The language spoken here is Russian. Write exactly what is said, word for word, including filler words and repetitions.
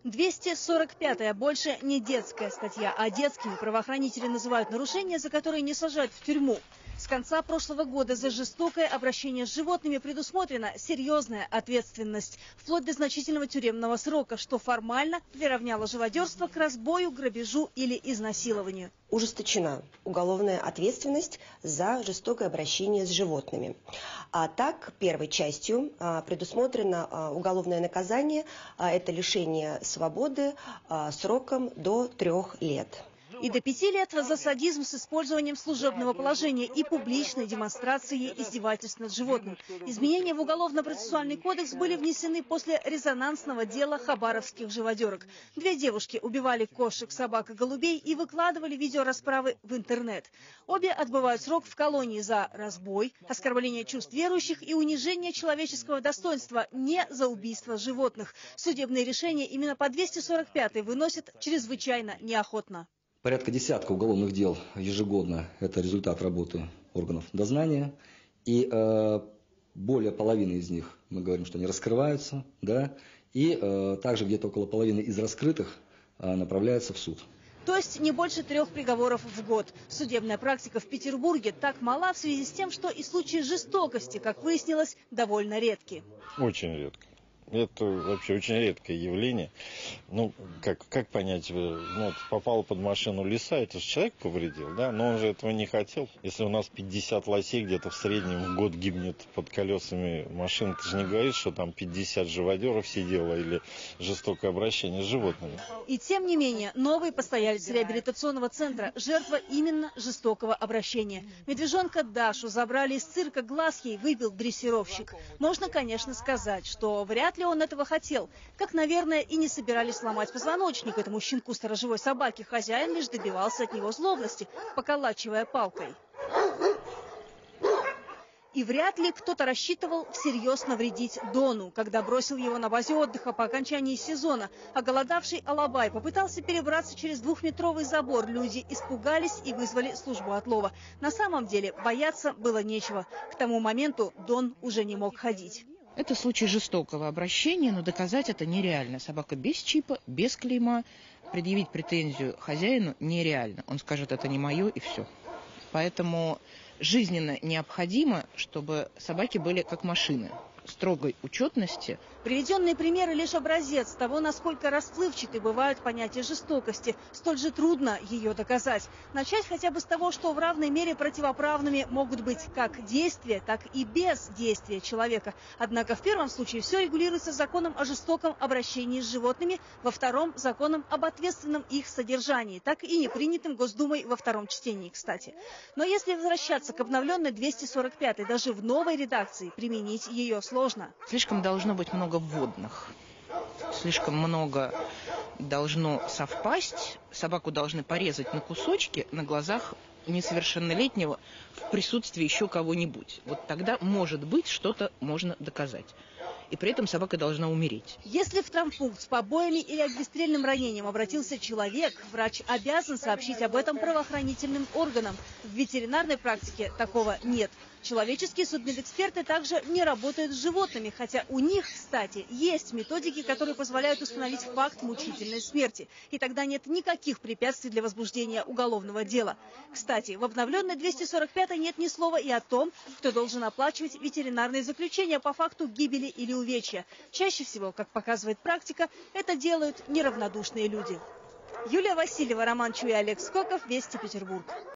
двести сорок пятая больше не детская статья, а детскими правоохранители называют нарушения, за которые не сажают в тюрьму. С конца прошлого года за жестокое обращение с животными предусмотрена серьезная ответственность, вплоть до значительного тюремного срока, что формально приравняло живодерство к разбою, грабежу или изнасилованию. Ужесточена уголовная ответственность за жестокое обращение с животными. А так, первой частью предусмотрено уголовное наказание – это лишение свободы сроком до трех лет. И до пяти лет за садизм с использованием служебного положения и публичной демонстрации издевательств над животным. Изменения в Уголовно-процессуальный кодекс были внесены после резонансного дела хабаровских живодерок. Две девушки убивали кошек, собак и голубей и выкладывали видеорасправы в интернет. Обе отбывают срок в колонии за разбой, оскорбление чувств верующих и унижение человеческого достоинства, не за убийство животных. Судебные решения именно по двести сорок пятой выносят чрезвычайно неохотно. Порядка десятка уголовных дел ежегодно – это результат работы органов дознания. И э, более половины из них, мы говорим, что они раскрываются. Да? И э, также где-то около половины из раскрытых э, направляются в суд. То есть не больше трех приговоров в год. Судебная практика в Петербурге так мала в связи с тем, что и случаи жестокости, как выяснилось, довольно редки. Очень редко. Это вообще очень редкое явление. Ну, как, как понять, ну, попал под машину лиса, это же человек повредил, да? Но он же этого не хотел. Если у нас пятьдесят лосей где-то в среднем в год гибнет под колесами машин, ты же не говоришь, что там пятьдесят живодеров сидело или жестокое обращение с животными. И тем не менее, новый постоялец реабилитационного центра – жертва именно жестокого обращения. Медвежонка Дашу забрали из цирка, глаз ей выбил дрессировщик. Можно, конечно, сказать, что вряд ли он этого хотел. Как, наверное, и не собирались сломать позвоночник этому щенку сторожевой собаки. Хозяин лишь добивался от него злобности, поколачивая палкой. И вряд ли кто-то рассчитывал всерьез навредить Дону, когда бросил его на базе отдыха по окончании сезона. Оголодавший алабай попытался перебраться через двухметровый забор. Люди испугались и вызвали службу отлова. На самом деле бояться было нечего. К тому моменту Дон уже не мог ходить. Это случай жестокого обращения, но доказать это нереально. Собака без чипа, без клейма. Предъявить претензию хозяину нереально. Он скажет, это не мое, и все. Поэтому жизненно необходимо, чтобы собаки были как машины, строгой учетности. Приведенные примеры лишь образец того, насколько расплывчаты бывают понятия жестокости. Столь же трудно ее доказать. Начать хотя бы с того, что в равной мере противоправными могут быть как действия, так и бездействия человека. Однако в первом случае все регулируется законом о жестоком обращении с животными, во втором – законом об ответственном их содержании, так и не принятым Госдумой во втором чтении, кстати. Но если возвращаться к обновленной двести сорок пятой, даже в новой редакции применить ее сложно. Слишком должно быть много вводных. Слишком много должно совпасть. Собаку должны порезать на кусочки на глазах несовершеннолетнего в присутствии еще кого-нибудь. Вот тогда, может быть, что-то можно доказать. И при этом собака должна умереть. Если в травмпункт с побоями или огнестрельным ранением обратился человек, врач обязан сообщить об этом правоохранительным органам. В ветеринарной практике такого нет. Человеческие судмедэксперты также не работают с животными, хотя у них, кстати, есть методики, которые позволяют установить факт мучительной смерти. И тогда нет никаких препятствий для возбуждения уголовного дела. Кстати, в обновленной двести сорок пятой нет ни слова и о том, кто должен оплачивать ветеринарные заключения по факту гибели или увечья. Чаще всего, как показывает практика, это делают неравнодушные люди. Юлия Васильева, Роман Чуй, Олег Скоков, Вести Петербург.